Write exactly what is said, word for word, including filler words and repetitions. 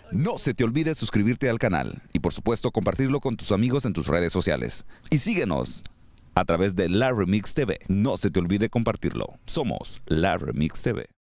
No se te olvide suscribirte al canal y por supuesto compartirlo con tus amigos en tus redes sociales. Y síguenos a través de La Remix T V. No se te olvide compartirlo. Somos La Remix T V.